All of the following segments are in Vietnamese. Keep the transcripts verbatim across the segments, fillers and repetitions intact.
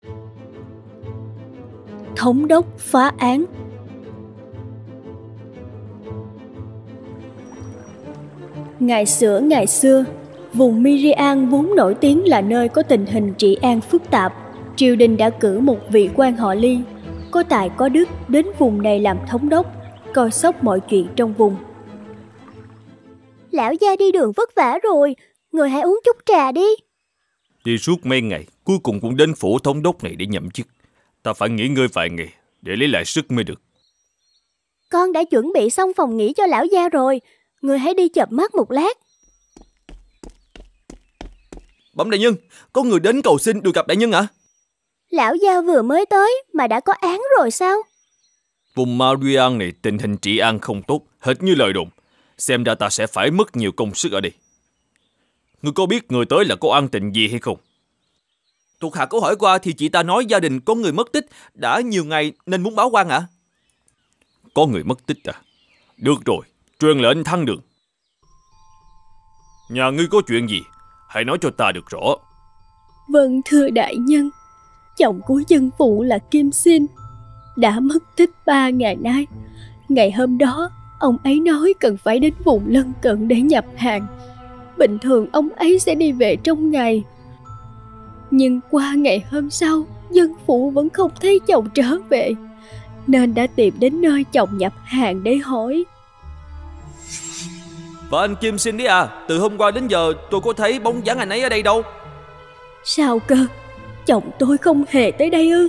Thống đốc phá án. Ngày xưa ngày xưa, vùng Mirian vốn nổi tiếng là nơi có tình hình trị an phức tạp. Triều đình đã cử một vị quan họ Ly, có tài có đức, đến vùng này làm thống đốc, coi sóc mọi chuyện trong vùng. Lão gia đi đường vất vả rồi, người hãy uống chút trà đi. Đi suốt mấy ngày, cuối cùng cũng đến phủ thống đốc này để nhậm chức. Ta phải nghỉ ngơi vài ngày để lấy lại sức mới được. Con đã chuẩn bị xong phòng nghỉ cho lão gia rồi, người hãy đi chợp mắt một lát. Bẩm đại nhân, có người đến cầu xin được gặp đại nhân ạ. Lão gia vừa mới tới mà đã có án rồi sao? Vùng Marian này tình hình trị an không tốt, hệt như lời đồn. Xem ra ta sẽ phải mất nhiều công sức ở đây. Ngươi có biết người tới là có an tình gì hay không? Thuộc hạ có hỏi qua thì chị ta nói gia đình có người mất tích đã nhiều ngày nên muốn báo quan ạ. À? Có người mất tích à? Được rồi, truyền lệnh thăng đường. Nhà ngươi có chuyện gì? Hãy nói cho ta được rõ. Vâng thưa đại nhân, chồng của dân phụ là Kim Xin đã mất tích ba ngày nay. Ngày hôm đó, ông ấy nói cần phải đến vùng lân cận để nhập hàng. Bình thường ông ấy sẽ đi về trong ngày. Nhưng qua ngày hôm sau, dân phụ vẫn không thấy chồng trở về, nên đã tìm đến nơi chồng nhập hàng để hỏi. Và anh Kim Xin đấy à, từ hôm qua đến giờ tôi có thấy bóng dáng anh ấy ở đây đâu. Sao cơ? Chồng tôi không hề tới đây ư?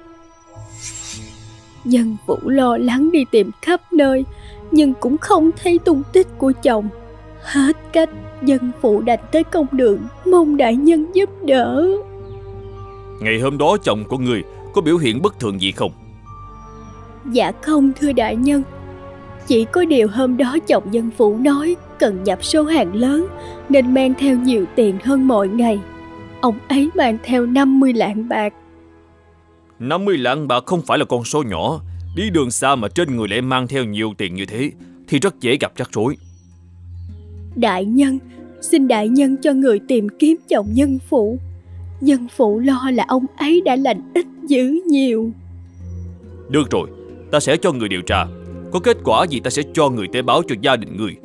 Dân phụ lo lắng đi tìm khắp nơi, nhưng cũng không thấy tung tích của chồng. Hết cách, dân phụ đành tới công đường, mong đại nhân giúp đỡ. Ngày hôm đó chồng của người có biểu hiện bất thường gì không? Dạ không thưa đại nhân. Chỉ có điều hôm đó chồng dân phụ nói cần nhập số hàng lớn nên mang theo nhiều tiền hơn mọi ngày. Ông ấy mang theo năm mươi lạng bạc. năm mươi lạng bạc không phải là con số nhỏ. Đi đường xa mà trên người lại mang theo nhiều tiền như thế thì rất dễ gặp rắc rối. Đại nhân, xin đại nhân cho người tìm kiếm chồng dân phụ. Dân phụ lo là ông ấy đã lành ít dữ nhiều. Được rồi, ta sẽ cho người điều tra. Có kết quả gì ta sẽ cho người tới báo cho gia đình người.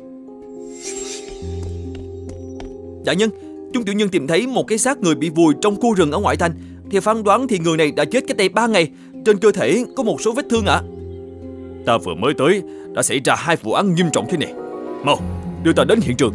Đại nhân, chúng tiểu nhân tìm thấy một cái xác người bị vùi trong khu rừng ở ngoại thành. Theo phán đoán thì người này đã chết cách đây ba ngày. Trên cơ thể có một số vết thương ạ. À. Ta vừa mới tới đã xảy ra hai vụ án nghiêm trọng thế này. Mau, đưa ta đến hiện trường.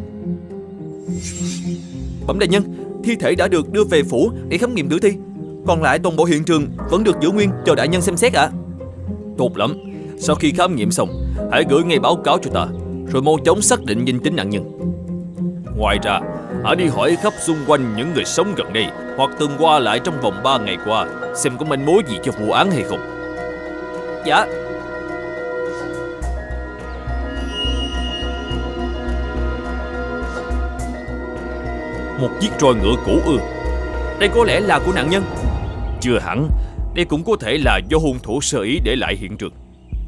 Bẩm đại nhân, thi thể đã được đưa về phủ để khám nghiệm tử thi. Còn lại toàn bộ hiện trường vẫn được giữ nguyên cho đại nhân xem xét ạ. À. Tốt lắm. Sau khi khám nghiệm xong, hãy gửi ngay báo cáo cho ta, rồi mau chóng xác định danh tính nạn nhân. Ngoài ra, hãy đi hỏi khắp xung quanh những người sống gần đây hoặc từng qua lại trong vòng ba ngày qua, xem có manh mối gì cho vụ án hay không. Dạ. Một chiếc roi ngựa cũ ư? Đây có lẽ là của nạn nhân. Chưa hẳn. Đây cũng có thể là do hung thủ sơ ý để lại hiện trường.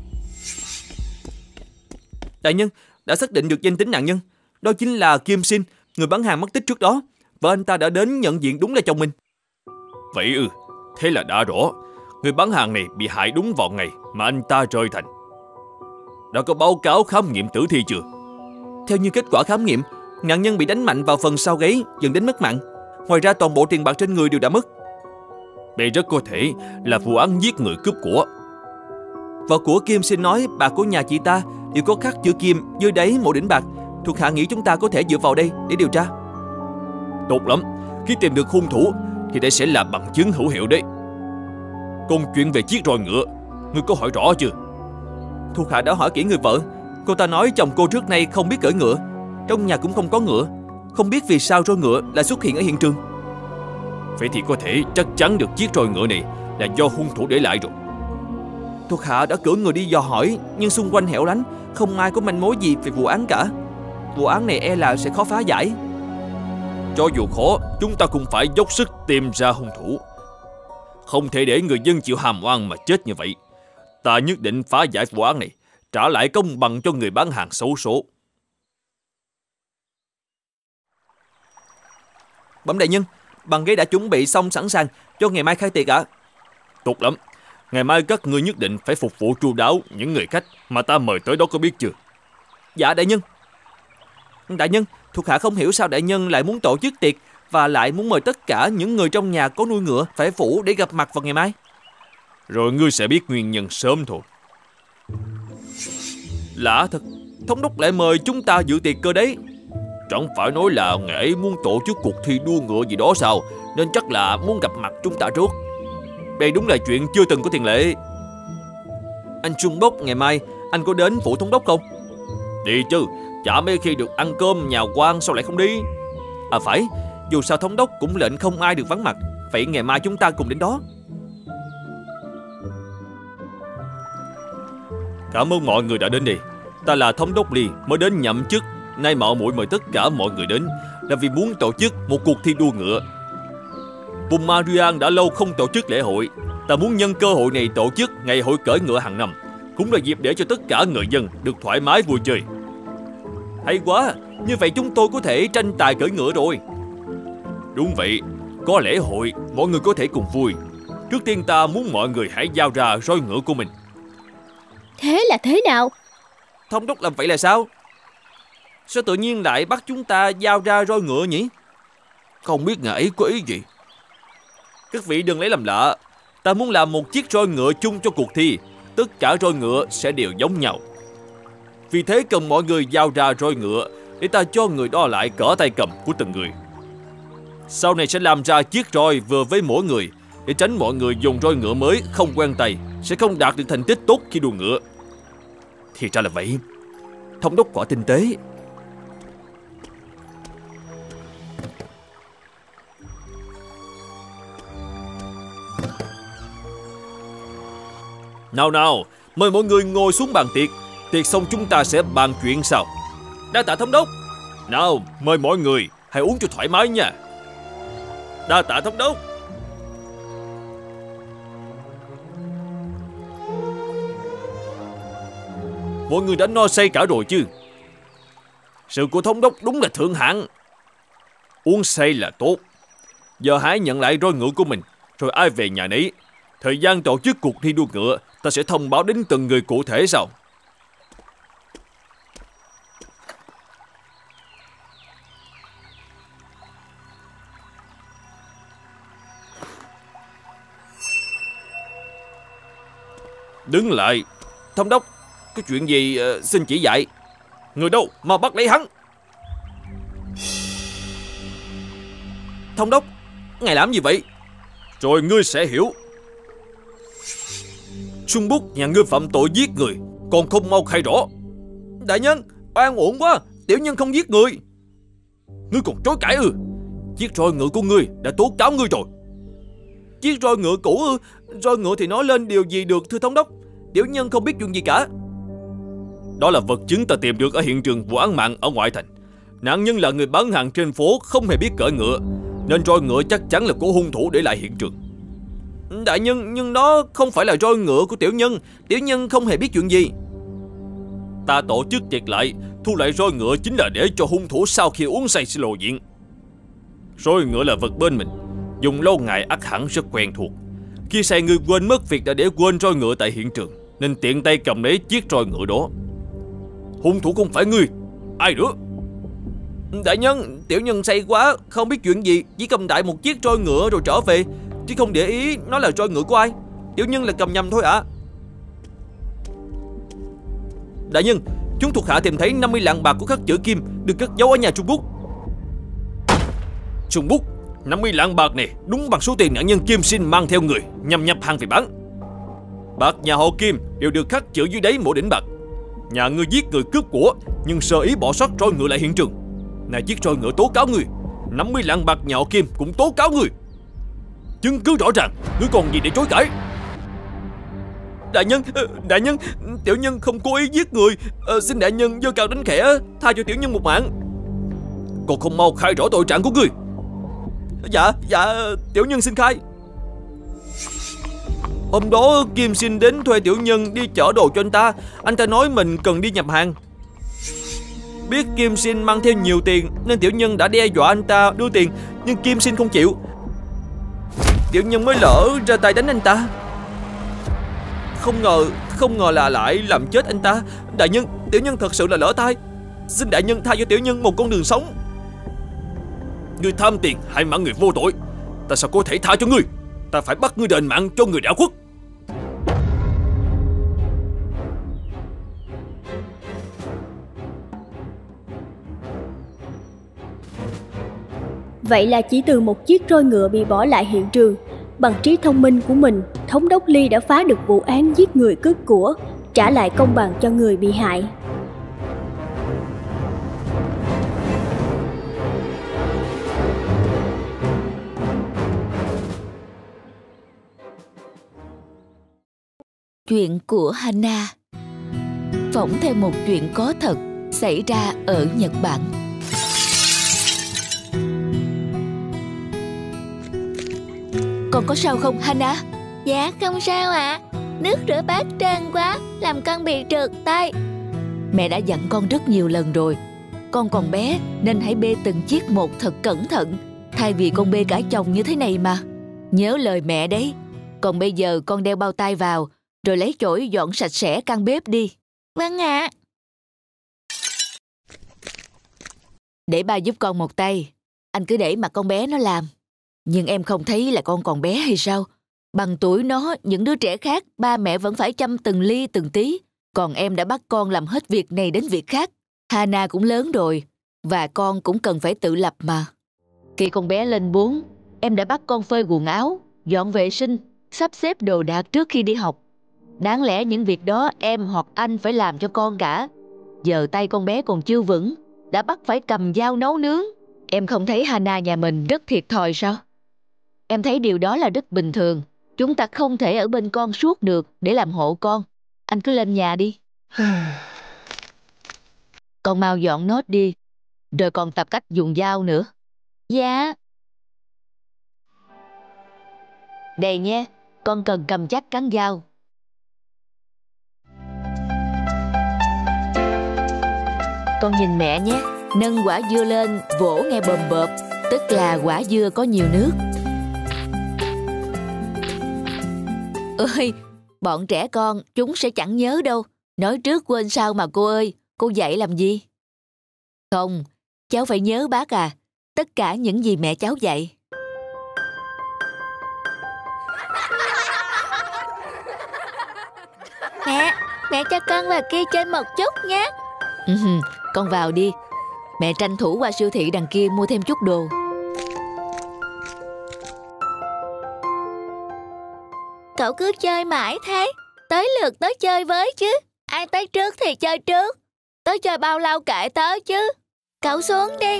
Đại nhân, đã xác định được danh tính nạn nhân. Đó chính là Kim Xin, người bán hàng mất tích trước đó. Và anh ta đã đến nhận diện đúng là chồng mình. Vậy ư? Thế là đã rõ. Người bán hàng này bị hại đúng vào ngày mà anh ta rời thành. Đã có báo cáo khám nghiệm tử thi chưa? Theo như kết quả khám nghiệm, nạn nhân bị đánh mạnh vào phần sau gáy dẫn đến mất mạng. Ngoài ra toàn bộ tiền bạc trên người đều đã mất. Đây rất có thể là vụ án giết người cướp của. Và của Kim Xin nói bạc của nhà chị ta đều có khắc chữ Kim dưới đáy một đỉnh bạc. Thuộc hạ nghĩ chúng ta có thể dựa vào đây để điều tra. Tốt lắm. Khi tìm được hung thủ thì đây sẽ là bằng chứng hữu hiệu đấy. Còn chuyện về chiếc roi ngựa, ngươi có hỏi rõ chưa? Thuộc hạ đã hỏi kỹ người vợ. Cô ta nói chồng cô trước nay không biết cưỡi ngựa, trong nhà cũng không có ngựa. Không biết vì sao roi ngựa lại xuất hiện ở hiện trường. Vậy thì có thể chắc chắn được chiếc roi ngựa này là do hung thủ để lại rồi. Thuộc hạ đã cử người đi dò hỏi, nhưng xung quanh hẻo lánh, không ai có manh mối gì về vụ án cả. Vụ án này e là sẽ khó phá giải. Cho dù khó, chúng ta cũng phải dốc sức tìm ra hung thủ. Không thể để người dân chịu hàm oan mà chết như vậy. Ta nhất định phá giải vụ án này, trả lại công bằng cho người bán hàng xấu số. Bẩm đại nhân, Bàn ghế đã chuẩn bị xong sẵn sàng cho ngày mai khai tiệc ạ. À? Tốt lắm. Ngày mai các ngươi nhất định phải phục vụ chu đáo những người khách mà ta mời tới đó, có biết chưa? Dạ đại nhân. Đại nhân, thuộc hạ không hiểu sao đại nhân lại muốn tổ chức tiệc và lại muốn mời tất cả những người trong nhà có nuôi ngựa phải phủ để gặp mặt vào ngày mai. Rồi ngươi sẽ biết nguyên nhân sớm thôi. Lạ thật, thống đốc lại mời chúng ta dự tiệc cơ đấy. Chẳng phải nói là ngài ấy muốn tổ chức cuộc thi đua ngựa gì đó sao? Nên chắc là muốn gặp mặt chúng ta trước. Đây đúng là chuyện chưa từng có tiền lệ. Anh Trung Bốc, ngày mai anh có đến phủ thống đốc không? Đi chứ, chả mấy khi được ăn cơm nhà quan sao lại không đi. À phải, dù sao thống đốc cũng lệnh không ai được vắng mặt. Vậy ngày mai chúng ta cùng đến đó. Cảm ơn mọi người đã đến đây. Ta là thống đốc Lee, mới đến nhậm chức. Nay mạo muội mời tất cả mọi người đến là vì muốn tổ chức một cuộc thi đua ngựa. Vùng Marian đã lâu không tổ chức lễ hội. Ta muốn nhân cơ hội này tổ chức ngày hội cưỡi ngựa hàng năm, cũng là dịp để cho tất cả người dân được thoải mái vui chơi. Hay quá, như vậy chúng tôi có thể tranh tài cưỡi ngựa rồi. Đúng vậy, có lễ hội, mọi người có thể cùng vui. Trước tiên ta muốn mọi người hãy giao ra roi ngựa của mình. Thế là thế nào? Thống đốc làm vậy là sao? Sao tự nhiên lại bắt chúng ta giao ra roi ngựa nhỉ? Không biết ngài ấy có ý gì. Các vị đừng lấy làm lạ. Ta muốn làm một chiếc roi ngựa chung cho cuộc thi. Tất cả roi ngựa sẽ đều giống nhau. Vì thế cần mọi người giao ra roi ngựa để ta cho người đo lại cỡ tay cầm của từng người. Sau này sẽ làm ra chiếc roi vừa với mỗi người, để tránh mọi người dùng roi ngựa mới không quen tay sẽ không đạt được thành tích tốt khi đua ngựa. Thì ra là vậy. Thống đốc quả tinh tế. Nào nào, mời mọi người ngồi xuống bàn tiệc. Tiệc xong chúng ta sẽ bàn chuyện sau. Đa tạ thống đốc. Nào, mời mọi người, hãy uống cho thoải mái nha. Đa tạ thống đốc. Mọi người đã no say cả rồi chứ? Sự của thống đốc đúng là thượng hạng. Uống say là tốt. Giờ hãy nhận lại roi ngựa của mình, rồi ai về nhà nấy. Thời gian tổ chức cuộc thi đua ngựa ta sẽ thông báo đến từng người cụ thể sau. Đứng lại. Thống đốc, có chuyện gì uh, xin chỉ dạy. Người đâu, mau bắt lấy hắn. Thống đốc, ngài làm gì vậy? Rồi ngươi sẽ hiểu. Trung Bút, nhà ngươi phạm tội giết người, còn không mau khai rõ. Đại nhân, oan uổng quá, tiểu nhân không giết người. Ngươi còn chối cãi ư? Chiếc roi ngựa của ngươi đã tố cáo ngươi rồi. Chiếc roi ngựa cũ ư? Roi ngựa thì nói lên điều gì được thưa thống đốc? Tiểu nhân không biết chuyện gì cả. Đó là vật chứng ta tìm được ở hiện trường vụ án mạng ở ngoại thành. Nạn nhân là người bán hàng trên phố, không hề biết cưỡi ngựa, nên roi ngựa chắc chắn là của hung thủ để lại hiện trường. Đại nhân, nhưng nó không phải là roi ngựa của tiểu nhân. Tiểu nhân không hề biết chuyện gì. Ta tổ chức tiệc lại, thu lại roi ngựa chính là để cho hung thủ sau khi uống say sẽ lộ diện. Roi ngựa là vật bên mình, dùng lâu ngày ắt hẳn rất quen thuộc. Khi say ngươi quên mất việc đã để quên roi ngựa tại hiện trường, nên tiện tay cầm lấy chiếc roi ngựa đó. Hung thủ không phải ngươi, ai nữa? Đại nhân, tiểu nhân say quá, không biết chuyện gì, chỉ cầm đại một chiếc roi ngựa rồi trở về, chứ không để ý nó là roi ngựa của ai. Tiểu nhân là cầm nhầm thôi ạ. À. Đại nhân, chúng thuộc hạ tìm thấy năm mươi lạng bạc của khắc chữ kim được cất giấu ở nhà Trung Bút. Trung Bút, năm mươi lạng bạc này đúng bằng số tiền nạn nhân Kim Sin mang theo người nhằm nhập hàng về bán. Bạc nhà họ Kim đều được khắc chữ dưới đáy mỗi đỉnh bạc. Nhà ngươi giết người cướp của, nhưng sơ ý bỏ sót roi ngựa lại hiện trường. Này chiếc roi ngựa tố cáo ngươi, năm mươi lạng bạc nhà họ Kim cũng tố cáo ngươi. Chứng cứ rõ ràng, ngươi còn gì để chối cãi? Đại nhân, đại nhân, tiểu nhân không cố ý giết người. à, Xin đại nhân giơ cao đánh khẽ, tha cho tiểu nhân một mạng. Còn không mau khai rõ tội trạng của ngươi? Dạ, dạ, tiểu nhân xin khai. Hôm đó Kim Sin đến thuê tiểu nhân đi chở đồ cho anh ta. Anh ta nói mình cần đi nhập hàng. Biết Kim Sin mang theo nhiều tiền nên tiểu nhân đã đe dọa anh ta đưa tiền, nhưng Kim Sin không chịu. tiểu nhân mới lỡ ra tay đánh anh ta. Không ngờ, không ngờ là lại làm chết anh ta. Đại nhân, tiểu nhân thật sự là lỡ tay. Xin đại nhân tha cho tiểu nhân một con đường sống. Ngươi tham tiền hại mạng người vô tội, ta sao có thể tha cho ngươi? Ta phải bắt ngươi đền mạng cho người đã khuất. Vậy là chỉ từ một chiếc roi ngựa bị bỏ lại hiện trường, bằng trí thông minh của mình, thống đốc Ly đã phá được vụ án giết người cướp của, trả lại công bằng cho người bị hại. Chuyện của Hana phỏng theo một chuyện có thật xảy ra ở Nhật Bản. Con có sao không Hana? Dạ không sao ạ. À. Nước rửa bát trơn quá, làm con bị trượt tay. Mẹ đã dặn con rất nhiều lần rồi. Con còn bé nên hãy bê từng chiếc một thật cẩn thận, thay vì con bê cả chồng như thế này mà. Nhớ lời mẹ đấy. Còn bây giờ con đeo bao tay vào, rồi lấy chổi dọn sạch sẽ căn bếp đi. Vâng ạ. À. Để ba giúp con một tay. Anh cứ để mặc con bé nó làm. Nhưng em không thấy là con còn bé hay sao? Bằng tuổi nó, những đứa trẻ khác, ba mẹ vẫn phải chăm từng ly từng tí. Còn em đã bắt con làm hết việc này đến việc khác. Hana cũng lớn rồi, và con cũng cần phải tự lập mà. Khi con bé lên bốn, em đã bắt con phơi quần áo, dọn vệ sinh, sắp xếp đồ đạc trước khi đi học. Đáng lẽ những việc đó em hoặc anh phải làm cho con cả. Giờ tay con bé còn chưa vững, đã bắt phải cầm dao nấu nướng. Em không thấy Hana nhà mình rất thiệt thòi sao? Em thấy điều đó là rất bình thường. Chúng ta không thể ở bên con suốt được để làm hộ con. Anh cứ lên nhà đi. Con mau dọn nốt đi, rồi còn tập cách dùng dao nữa. Dạ. Đây nhé, con cần cầm chắc cán dao. Con nhìn mẹ nhé, nâng quả dưa lên, vỗ nghe bầm bợp, tức là quả dưa có nhiều nước. Ơi, bọn trẻ con, chúng sẽ chẳng nhớ đâu. Nói trước quên sau mà cô ơi, cô dạy làm gì? Không, cháu phải nhớ bác à, tất cả những gì mẹ cháu dạy. Mẹ, mẹ cho con vào kia chơi một chút nhé. Ừ, con vào đi. Mẹ tranh thủ qua siêu thị đằng kia mua thêm chút đồ. Cậu cứ chơi mãi thế. Tới lượt tớ chơi với chứ. Ai tới trước thì chơi trước. Tớ chơi bao lâu kệ tớ chứ. Cậu xuống đi.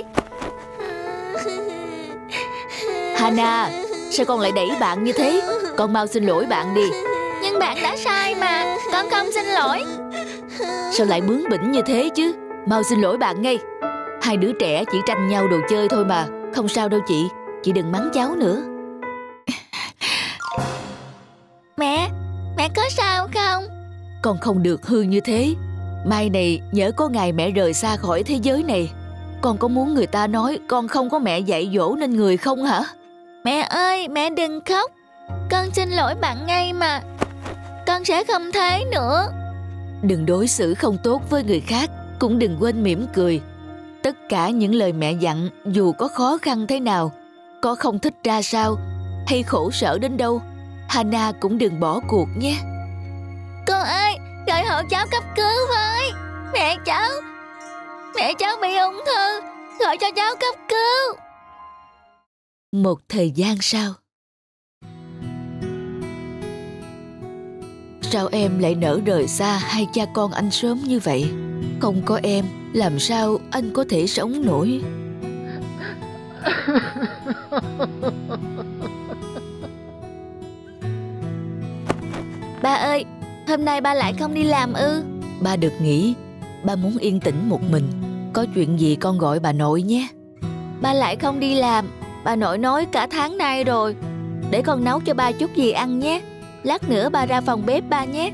Hana, sao con lại đẩy bạn như thế? Con mau xin lỗi bạn đi. Nhưng bạn đã sai mà. Con không xin lỗi. Sao lại bướng bỉnh như thế chứ? Mau xin lỗi bạn ngay. Hai đứa trẻ chỉ tranh nhau đồ chơi thôi mà. Không sao đâu chị. Chị đừng mắng cháu nữa. Mẹ, mẹ có sao không? Con không được hư như thế. Mai này nhỡ có ngày mẹ rời xa khỏi thế giới này, con có muốn người ta nói con không có mẹ dạy dỗ nên người không hả? Mẹ ơi, mẹ đừng khóc. Con xin lỗi bạn ngay mà. Con sẽ không thế nữa. Đừng đối xử không tốt với người khác, cũng đừng quên mỉm cười. Tất cả những lời mẹ dặn, dù có khó khăn thế nào, có không thích ra sao, hay khổ sở đến đâu, Hana cũng đừng bỏ cuộc nhé. Cô ơi, gọi hộ cháu cấp cứu với. Mẹ cháu, mẹ cháu bị ung thư, gọi cho cháu cấp cứu. Một thời gian sau. Sao em lại nỡ rời xa hai cha con anh sớm như vậy? Không có em, làm sao anh có thể sống nổi? Ba ơi, hôm nay ba lại không đi làm ư? Ba được nghỉ, ba muốn yên tĩnh một mình. Có chuyện gì con gọi bà nội nhé. Ba lại không đi làm, bà nội nói cả tháng nay rồi. Để con nấu cho ba chút gì ăn nhé. Lát nữa ba ra phòng bếp ba nhé.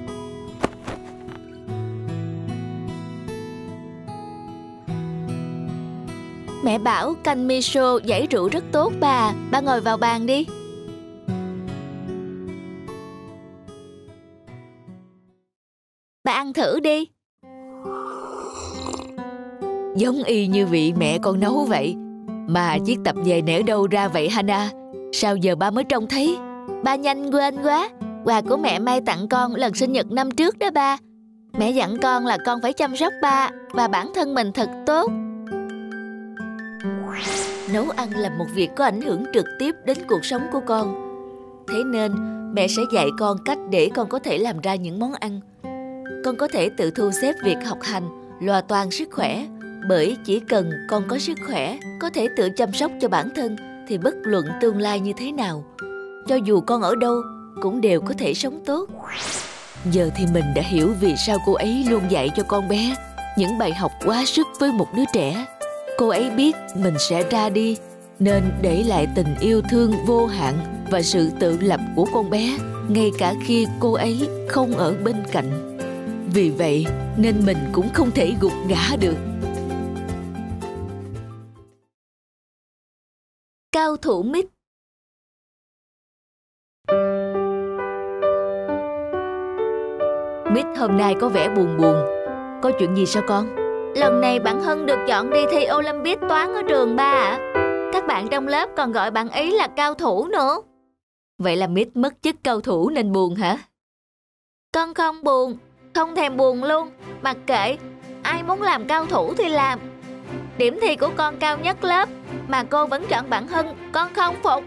Mẹ bảo canh miso giải rượu rất tốt bà. Ba ngồi vào bàn đi. ăn thử đi. Giống y như vị mẹ con nấu vậy. Mà chiếc tập giày này ở đâu ra vậy Hana? Sao giờ ba mới trông thấy? Ba nhanh quên quá. Quà của mẹ May tặng con lần sinh nhật năm trước đó ba. Mẹ dặn con là con phải chăm sóc ba và bản thân mình thật tốt. Nấu ăn là một việc có ảnh hưởng trực tiếp đến cuộc sống của con. Thế nên mẹ sẽ dạy con cách để con có thể làm ra những món ăn. Con có thể tự thu xếp việc học hành, lo toan sức khỏe. Bởi chỉ cần con có sức khỏe, có thể tự chăm sóc cho bản thân, thì bất luận tương lai như thế nào, cho dù con ở đâu, cũng đều có thể sống tốt. Giờ thì mình đã hiểu vì sao cô ấy luôn dạy cho con bé những bài học quá sức với một đứa trẻ. Cô ấy biết mình sẽ ra đi, nên để lại tình yêu thương vô hạn và sự tự lập của con bé, ngay cả khi cô ấy không ở bên cạnh. Vì vậy nên mình cũng không thể gục ngã được. Cao thủ mít. Mít hôm nay có vẻ buồn buồn. Có chuyện gì sao con? Lần này bạn Hân được chọn đi thi Olympic toán ở trường ba ạ. Các bạn trong lớp còn gọi bạn ấy là cao thủ nữa. Vậy là Mít mất chức cao thủ nên buồn hả? Con không buồn, không thèm buồn luôn. Mặc kệ, ai muốn làm cao thủ thì làm. Điểm thi của con cao nhất lớp mà cô vẫn chọn bạn Hân, con không phục.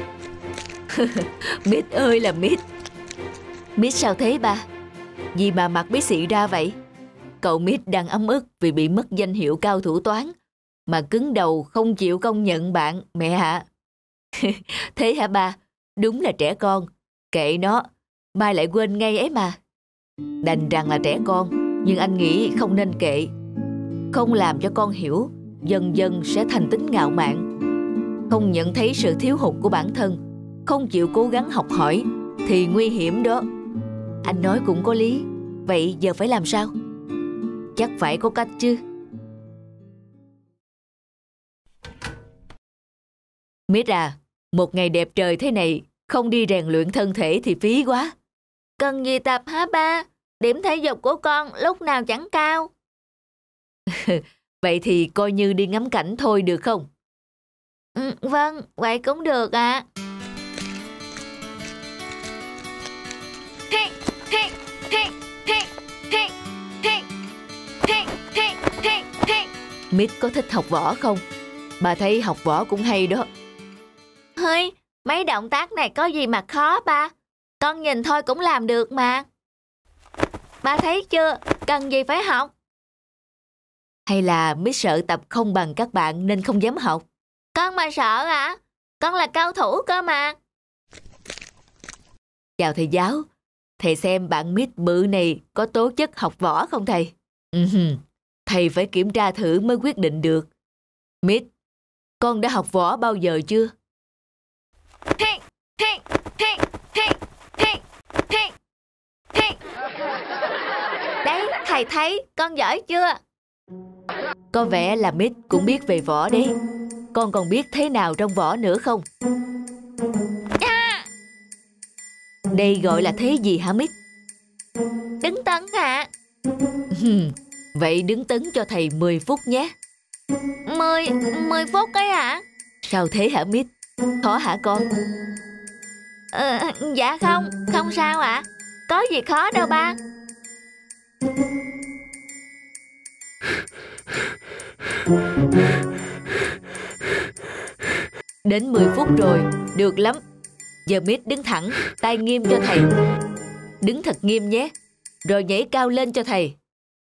Mít ơi là Mít. Mít sao thế ba? Gì mà mặt bí xị ra vậy? Cậu Mít đang ấm ức vì bị mất danh hiệu cao thủ toán, mà cứng đầu không chịu công nhận bạn, mẹ ạ. Thế hả ba? Đúng là trẻ con. Kệ nó, mai lại quên ngay ấy mà. Đành rằng là trẻ con, nhưng anh nghĩ không nên kệ. Không làm cho con hiểu, dần dần sẽ thành tính ngạo mạn. Không nhận thấy sự thiếu hụt của bản thân, không chịu cố gắng học hỏi, thì nguy hiểm đó. Anh nói cũng có lý. Vậy giờ phải làm sao? Chắc phải có cách chứ. Mít à, một ngày đẹp trời thế này, không đi rèn luyện thân thể thì phí quá. Cần gì tập hả ba? Điểm thể dục của con lúc nào chẳng cao. Vậy thì coi như đi ngắm cảnh thôi được không? Ừ, vâng, vậy cũng được ạ. Mít có thích học võ không? Bà thấy học võ cũng hay đó. Hơi, mấy động tác này có gì mà khó ba? Con nhìn thôi cũng làm được mà. Ba thấy chưa, cần gì phải học? Hay là Mít sợ tập không bằng các bạn nên không dám học? Con mà sợ hả? Con là cao thủ cơ mà. Chào thầy giáo. Thầy xem bạn Mít bự này có tố chất học võ không thầy? Uh-huh. Thầy phải kiểm tra thử mới quyết định được. Mít, con đã học võ bao giờ chưa? Đấy, thầy thấy, con giỏi chưa? Có vẻ là Mít cũng biết về võ đấy. Con còn biết thế nào trong võ nữa không? À! Đây gọi là thế gì hả Mít? Đứng tấn hả? Vậy đứng tấn cho thầy mười phút nhé. Mười, mười phút ấy hả? Sao thế hả Mít? Khó hả con? Ờ, dạ không, không sao ạ. À. Có gì khó đâu ba. Đến mười phút rồi, được lắm. Giờ Mít đứng thẳng, tay nghiêm cho thầy. Đứng thật nghiêm nhé. Rồi nhảy cao lên cho thầy.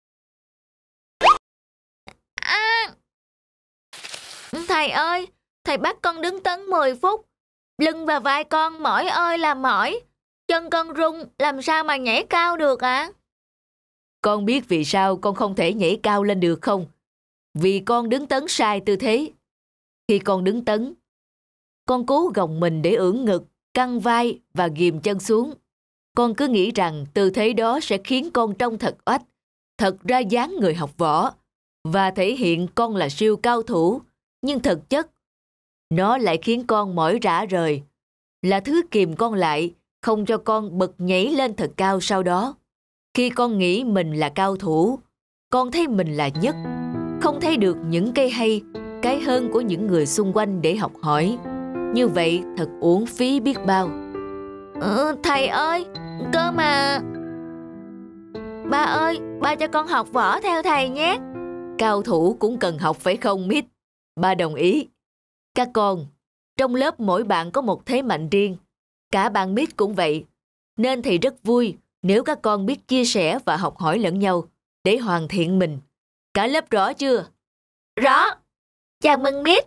À! Thầy ơi, thầy bắt con đứng tấn mười phút. Lưng và vai con mỏi ơi là mỏi. Chân con rung, làm sao mà nhảy cao được ạ? À? Con biết vì sao con không thể nhảy cao lên được không? Vì con đứng tấn sai tư thế. Khi con đứng tấn, con cố gồng mình để ưỡn ngực, căng vai và ghìm chân xuống. Con cứ nghĩ rằng tư thế đó sẽ khiến con trông thật oách, thật ra dáng người học võ, và thể hiện con là siêu cao thủ. Nhưng thực chất, nó lại khiến con mỏi rã rời, là thứ kìm con lại, không cho con bật nhảy lên thật cao sau đó. Khi con nghĩ mình là cao thủ, con thấy mình là nhất, không thấy được những cái hay, cái hơn của những người xung quanh để học hỏi. Như vậy thật uổng phí biết bao. Ừ, thầy ơi, cơ mà... Ba ơi, ba cho con học võ theo thầy nhé. Cao thủ cũng cần học phải không Mít? Ba đồng ý. Các con, trong lớp mỗi bạn có một thế mạnh riêng. Cả bạn Mít cũng vậy. Nên thầy rất vui nếu các con biết chia sẻ và học hỏi lẫn nhau để hoàn thiện mình. Cả lớp rõ chưa? Rõ. Chào mừng Mít.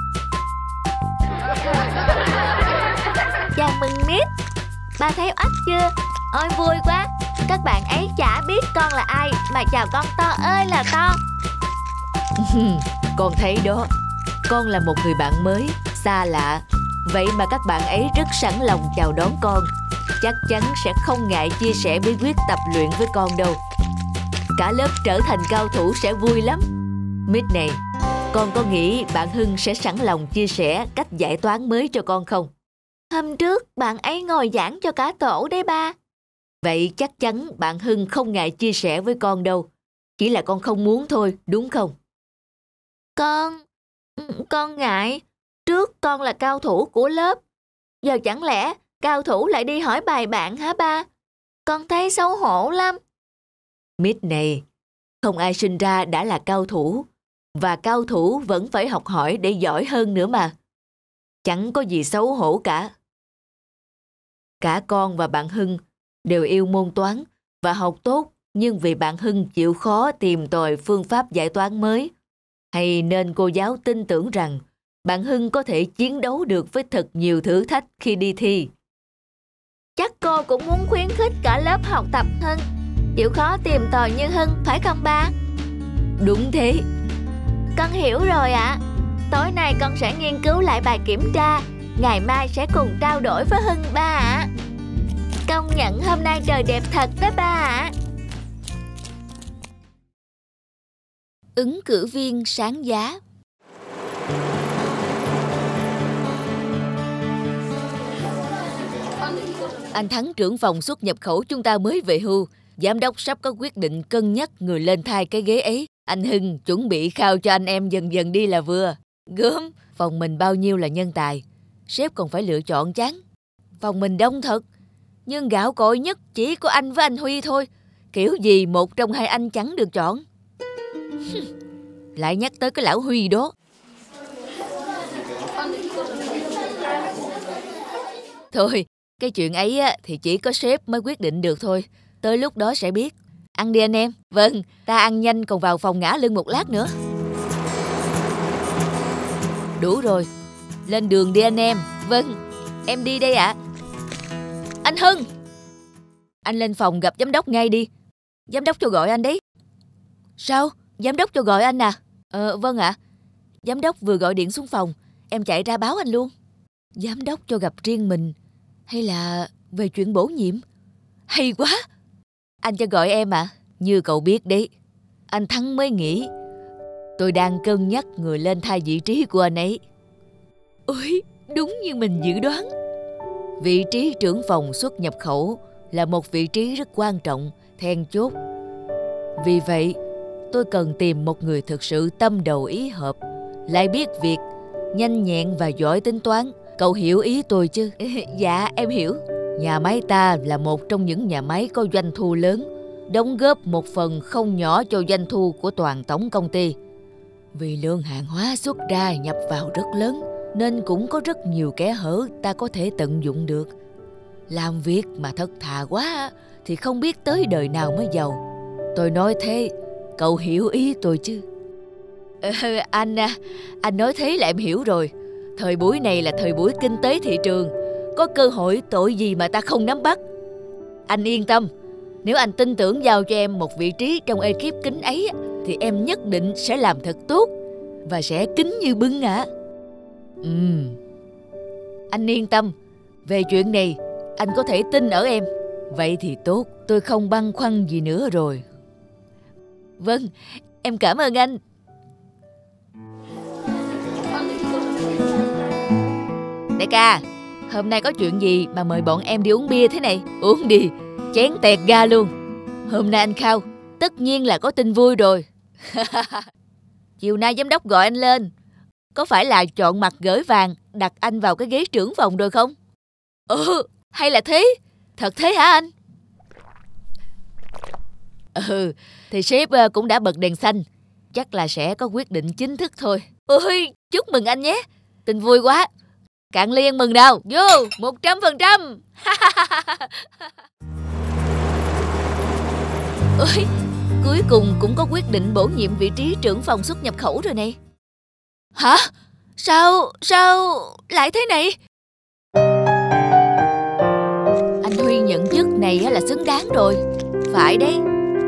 Chào mừng Mít. Ba thấy oách chưa? Ôi vui quá. Các bạn ấy chả biết con là ai mà chào con to ơi là to. Con thấy đó, con là một người bạn mới, xa lạ. Vậy mà các bạn ấy rất sẵn lòng chào đón con. Chắc chắn sẽ không ngại chia sẻ bí quyết tập luyện với con đâu. Cả lớp trở thành cao thủ sẽ vui lắm. Mít này, con có nghĩ bạn Hưng sẽ sẵn lòng chia sẻ cách giải toán mới cho con không? Hôm trước bạn ấy ngồi giảng cho cả tổ đấy ba. Vậy chắc chắn bạn Hưng không ngại chia sẻ với con đâu. Chỉ là con không muốn thôi, đúng không? Con... Con ngại. Trước con là cao thủ của lớp. Giờ chẳng lẽ cao thủ lại đi hỏi bài bạn hả ba? Con thấy xấu hổ lắm. Mít này, không ai sinh ra đã là cao thủ. Và cao thủ vẫn phải học hỏi để giỏi hơn nữa mà. Chẳng có gì xấu hổ cả. Cả con và bạn Hưng đều yêu môn toán và học tốt, nhưng vì bạn Hưng chịu khó tìm tòi phương pháp giải toán mới, hay nên cô giáo tin tưởng rằng bạn Hưng có thể chiến đấu được với thật nhiều thử thách khi đi thi. Chắc cô cũng muốn khuyến khích cả lớp học tập Hưng, chịu khó tìm tòi như Hưng, phải không ba? Đúng thế. Con hiểu rồi ạ. À. Tối nay con sẽ nghiên cứu lại bài kiểm tra. Ngày mai sẽ cùng trao đổi với Hưng ba ạ. À. Công nhận hôm nay trời đẹp thật đó ba ạ. À. Ứng cử viên sáng giá. Anh Thắng, trưởng phòng xuất nhập khẩu chúng ta mới về hưu. Giám đốc sắp có quyết định cân nhắc người lên thay cái ghế ấy. Anh Hưng chuẩn bị khao cho anh em dần dần đi là vừa. Gớm, phòng mình bao nhiêu là nhân tài. Sếp còn phải lựa chọn chán. Phòng mình đông thật, nhưng gạo cội nhất chỉ có anh với anh Huy thôi. Kiểu gì một trong hai anh chẳng được chọn. Lại nhắc tới cái lão Huy đó. Thôi, cái chuyện ấy á, thì chỉ có sếp mới quyết định được thôi. Tới lúc đó sẽ biết. Ăn đi anh em. Vâng, ta ăn nhanh còn vào phòng ngã lưng một lát nữa. Đủ rồi. Lên đường đi anh em. Vâng, em đi đây ạ. À. Anh Hưng! Anh lên phòng gặp giám đốc ngay đi. Giám đốc cho gọi anh đấy. Sao? Giám đốc cho gọi anh à? Ờ, vâng ạ. À. Giám đốc vừa gọi điện xuống phòng. Em chạy ra báo anh luôn. Giám đốc cho gặp riêng mình. Hay là về chuyện bổ nhiệm? Hay quá! Anh cho gọi em à? Như cậu biết đấy, anh Thắng mới nghĩ tôi đang cân nhắc người lên thay vị trí của anh ấy. Ôi, đúng như mình dự đoán. Vị trí trưởng phòng xuất nhập khẩu là một vị trí rất quan trọng, then chốt. Vì vậy, tôi cần tìm một người thực sự tâm đầu ý hợp, lại biết việc, nhanh nhẹn và giỏi tính toán. Cậu hiểu ý tôi chứ? Dạ, em hiểu. Nhà máy ta là một trong những nhà máy có doanh thu lớn, đóng góp một phần không nhỏ cho doanh thu của toàn tổng công ty. Vì lượng hàng hóa xuất ra nhập vào rất lớn, nên cũng có rất nhiều kẽ hở ta có thể tận dụng được. Làm việc mà thất thà quá thì không biết tới đời nào mới giàu. Tôi nói thế, cậu hiểu ý tôi chứ? Ờ, anh à, anh nói thế là em hiểu rồi. Thời buổi này là thời buổi kinh tế thị trường, có cơ hội tội gì mà ta không nắm bắt. Anh yên tâm, nếu anh tin tưởng giao cho em một vị trí trong ekip kính ấy thì em nhất định sẽ làm thật tốt và sẽ kính như bưng ạ. À. Ừm. Anh yên tâm, về chuyện này anh có thể tin ở em. Vậy thì tốt, tôi không băn khoăn gì nữa rồi. Vâng, em cảm ơn anh. Đại ca, hôm nay có chuyện gì mà mời bọn em đi uống bia thế này? Uống đi, chén tẹt ga luôn. Hôm nay anh khao, tất nhiên là có tin vui rồi. Chiều nay giám đốc gọi anh lên. Có phải là chọn mặt gửi vàng đặt anh vào cái ghế trưởng phòng rồi không? Ừ, hay là thế? Thật thế hả anh? Ừ, thì sếp cũng đã bật đèn xanh. Chắc là sẽ có quyết định chính thức thôi. Ôi, chúc mừng anh nhé. Tin vui quá. Cạn ly ăn mừng nào. Vô, một trăm phần trăm. Ôi, cuối cùng cũng có quyết định bổ nhiệm vị trí trưởng phòng xuất nhập khẩu rồi này. Hả? Sao, sao lại thế này? Anh Huy nhận chức này là xứng đáng rồi. Phải đấy.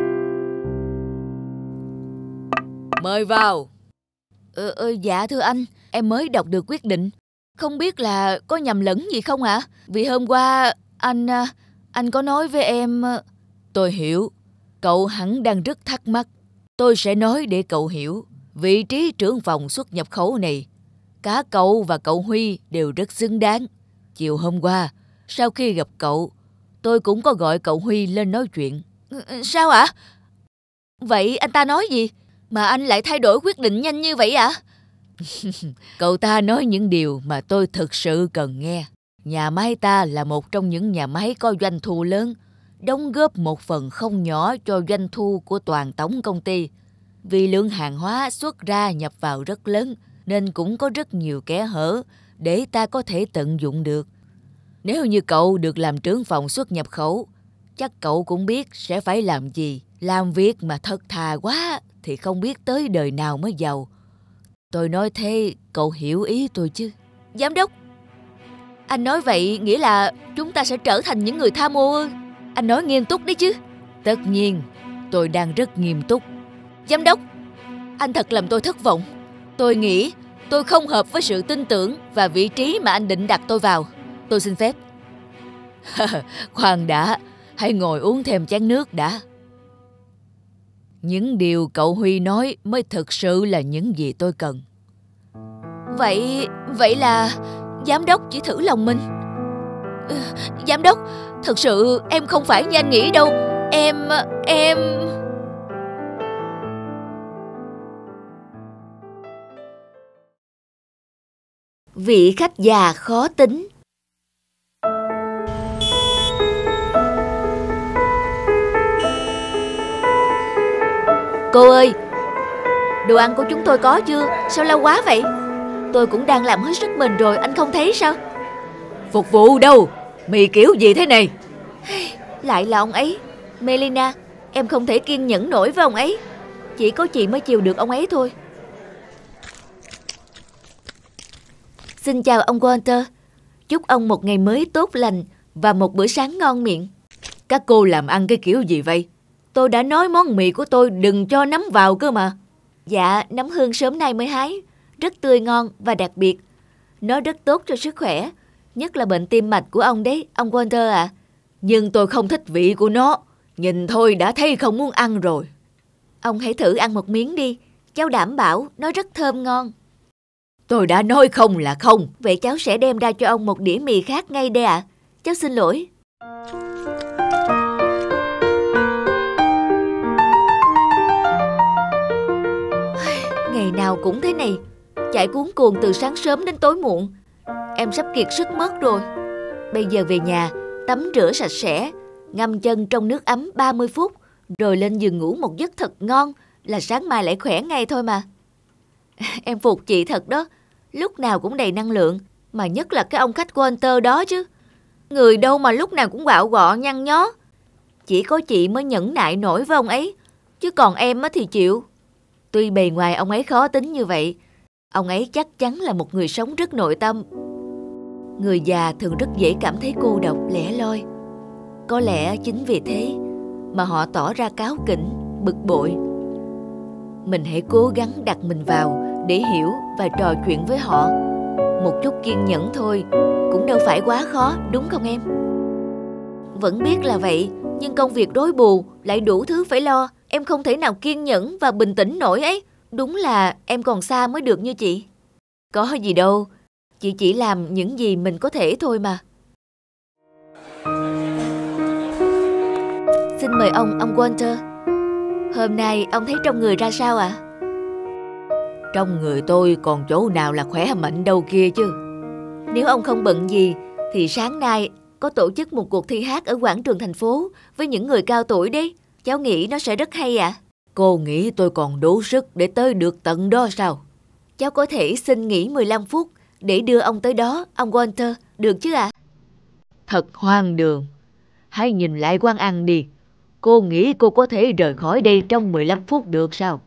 Mời vào. Ờ, ờ, dạ thưa anh, em mới đọc được quyết định. Không biết là có nhầm lẫn gì không ạ? Vì hôm qua anh, anh có nói với em... Tôi hiểu, cậu hẳn đang rất thắc mắc. Tôi sẽ nói để cậu hiểu. Vị trí trưởng phòng xuất nhập khẩu này, cả cậu và cậu Huy đều rất xứng đáng. Chiều hôm qua, sau khi gặp cậu, tôi cũng có gọi cậu Huy lên nói chuyện. Sao ạ? Vậy anh ta nói gì? Mà anh lại thay đổi quyết định nhanh như vậy ạ? Cậu ta nói những điều mà tôi thực sự cần nghe. Nhà máy ta là một trong những nhà máy có doanh thu lớn, đóng góp một phần không nhỏ cho doanh thu của toàn tổng công ty. Vì lượng hàng hóa xuất ra nhập vào rất lớn, nên cũng có rất nhiều kẽ hở để ta có thể tận dụng được. Nếu như cậu được làm trưởng phòng xuất nhập khẩu, chắc cậu cũng biết sẽ phải làm gì. Làm việc mà thật thà quá thì không biết tới đời nào mới giàu. Tôi nói thế cậu hiểu ý tôi chứ? Giám đốc, anh nói vậy nghĩa là chúng ta sẽ trở thành những người tham ô ư? Anh nói nghiêm túc đấy chứ? Tất nhiên, tôi đang rất nghiêm túc. Giám đốc, anh thật làm tôi thất vọng. Tôi nghĩ tôi không hợp với sự tin tưởng và vị trí mà anh định đặt tôi vào. Tôi xin phép. Khoan đã, hãy ngồi uống thêm chén nước đã. Những điều cậu Huy nói mới thực sự là những gì tôi cần. Vậy, vậy là giám đốc chỉ thử lòng mình. Ừ, giám đốc, thật sự em không phải như anh nghĩ đâu. Em, em... Vị khách già khó tính. Cô ơi, đồ ăn của chúng tôi có chưa? Sao lâu quá vậy? Tôi cũng đang làm hết sức mình rồi, anh không thấy sao? Phục vụ đâu? Mì kiểu gì thế này? Lại là ông ấy. Melina, em không thể kiên nhẫn nổi với ông ấy. Chỉ có chị mới chiều được ông ấy thôi. Xin chào ông Walter. Chúc ông một ngày mới tốt lành và một bữa sáng ngon miệng. Các cô làm ăn cái kiểu gì vậy? Tôi đã nói món mì của tôi đừng cho nấm vào cơ mà. Dạ, nấm hương sớm nay mới hái. Rất tươi ngon và đặc biệt. Nó rất tốt cho sức khỏe. Nhất là bệnh tim mạch của ông đấy, ông Walter ạ. À. Nhưng tôi không thích vị của nó. Nhìn thôi đã thấy không muốn ăn rồi. Ông hãy thử ăn một miếng đi. Cháu đảm bảo nó rất thơm ngon. Tôi đã nói không là không. Vậy cháu sẽ đem ra cho ông một đĩa mì khác ngay đây ạ. À. Cháu xin lỗi. Ngày nào cũng thế này, chạy cuống cuồng từ sáng sớm đến tối muộn. Em sắp kiệt sức mất rồi. Bây giờ về nhà, tắm rửa sạch sẽ, ngâm chân trong nước ấm ba mươi phút, rồi lên giường ngủ một giấc thật ngon là sáng mai lại khỏe ngay thôi mà. Em phục chị thật đó, lúc nào cũng đầy năng lượng, mà nhất là cái ông khách Walter đó chứ. Người đâu mà lúc nào cũng quạo quọ nhăn nhó. Chỉ có chị mới nhẫn nại nổi với ông ấy, chứ còn em thì chịu. Tuy bề ngoài ông ấy khó tính như vậy, ông ấy chắc chắn là một người sống rất nội tâm. Người già thường rất dễ cảm thấy cô độc, lẻ loi. Có lẽ chính vì thế mà họ tỏ ra cáu kỉnh, bực bội. Mình hãy cố gắng đặt mình vào để hiểu và trò chuyện với họ. Một chút kiên nhẫn thôi cũng đâu phải quá khó, đúng không em? Vẫn biết là vậy, nhưng công việc rối bù, lại đủ thứ phải lo. Em không thể nào kiên nhẫn và bình tĩnh nổi ấy. Đúng là em còn xa mới được như chị. Có gì đâu, chị chỉ làm những gì mình có thể thôi mà. Xin mời ông, ông Walter. Hôm nay ông thấy trong người ra sao ạ? À? Trong người tôi còn chỗ nào là khỏe mạnh đâu kia chứ. Nếu ông không bận gì thì sáng nay có tổ chức một cuộc thi hát ở quảng trường thành phố với những người cao tuổi đấy. Cháu nghĩ nó sẽ rất hay ạ. À? Cô nghĩ tôi còn đủ sức để tới được tận đó sao? Cháu có thể xin nghỉ mười lăm phút để đưa ông tới đó, ông Walter, được chứ ạ? À? Thật hoang đường. Hãy nhìn lại quán ăn đi. Cô nghĩ cô có thể rời khỏi đây trong mười lăm phút được sao?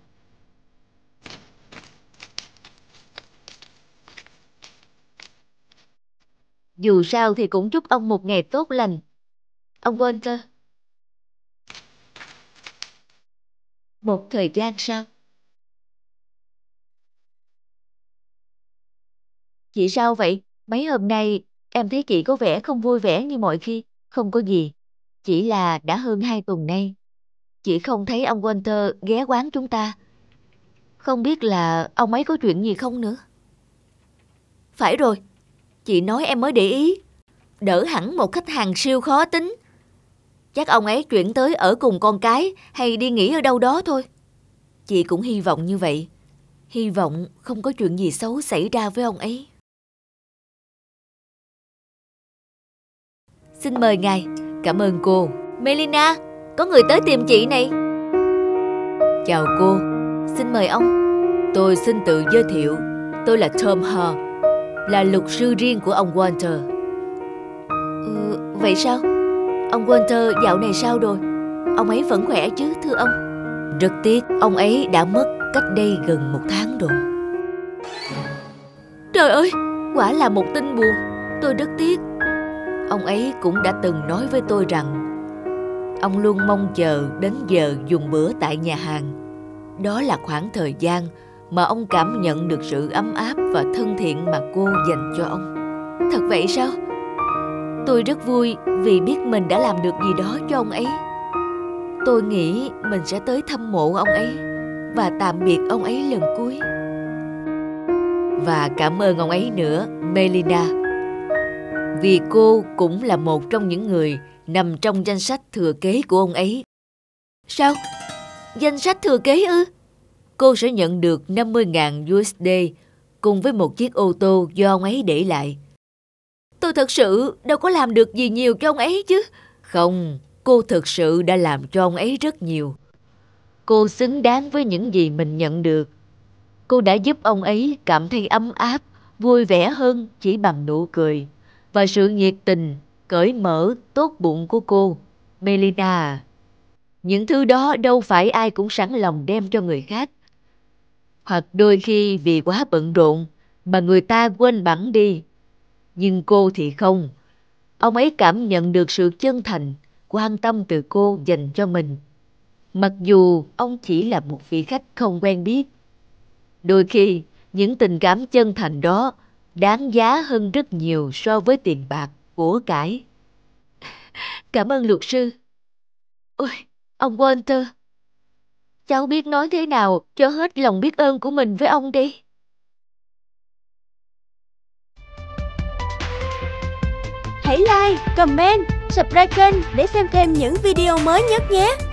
Dù sao thì cũng chúc ông một ngày tốt lành, ông Walter. Một thời gian sau. Chị sao vậy? Mấy hôm nay em thấy chị có vẻ không vui vẻ như mọi khi. Không có gì. Chỉ là đã hơn hai tuần nay chị không thấy ông Walter ghé quán chúng ta. Không biết là ông ấy có chuyện gì không nữa. Phải rồi, chị nói em mới để ý. Đỡ hẳn một khách hàng siêu khó tính. Chắc ông ấy chuyển tới ở cùng con cái hay đi nghỉ ở đâu đó thôi. Chị cũng hy vọng như vậy. Hy vọng không có chuyện gì xấu xảy ra với ông ấy. Xin mời ngài. Cảm ơn cô. Melina, có người tới tìm chị này. Chào cô. Xin mời ông. Tôi xin tự giới thiệu. Tôi là Tom Hall, là luật sư riêng của ông Walter. Ừ, vậy sao? Ông Walter dạo này sao rồi? Ông ấy vẫn khỏe chứ thưa ông? Rất tiếc, ông ấy đã mất cách đây gần một tháng rồi. Trời ơi, quả là một tin buồn. Tôi rất tiếc. Ông ấy cũng đã từng nói với tôi rằng ông luôn mong chờ đến giờ dùng bữa tại nhà hàng. Đó là khoảng thời gian mà ông cảm nhận được sự ấm áp và thân thiện mà cô dành cho ông. Thật vậy sao? Tôi rất vui vì biết mình đã làm được gì đó cho ông ấy. Tôi nghĩ mình sẽ tới thăm mộ ông ấy và tạm biệt ông ấy lần cuối. Và cảm ơn ông ấy nữa, Melina. Vì cô cũng là một trong những người nằm trong danh sách thừa kế của ông ấy. Sao? Danh sách thừa kế ư? Cô sẽ nhận được năm mươi nghìn đô la cùng với một chiếc ô tô do ông ấy để lại. Tôi thật sự đâu có làm được gì nhiều cho ông ấy chứ. Không, cô thực sự đã làm cho ông ấy rất nhiều. Cô xứng đáng với những gì mình nhận được. Cô đã giúp ông ấy cảm thấy ấm áp, vui vẻ hơn chỉ bằng nụ cười và sự nhiệt tình, cởi mở, tốt bụng của cô, Melina. Những thứ đó đâu phải ai cũng sẵn lòng đem cho người khác. Hoặc đôi khi vì quá bận rộn mà người ta quên bẵng đi. Nhưng cô thì không. Ông ấy cảm nhận được sự chân thành, quan tâm từ cô dành cho mình. Mặc dù ông chỉ là một vị khách không quen biết. Đôi khi, những tình cảm chân thành đó đáng giá hơn rất nhiều so với tiền bạc, của cải. Cảm ơn luật sư. Ôi, ông Walter. Cháu biết nói thế nào cho hết lòng biết ơn của mình với ông đi. Hãy like, comment, subscribe kênh để xem thêm những video mới nhất nhé.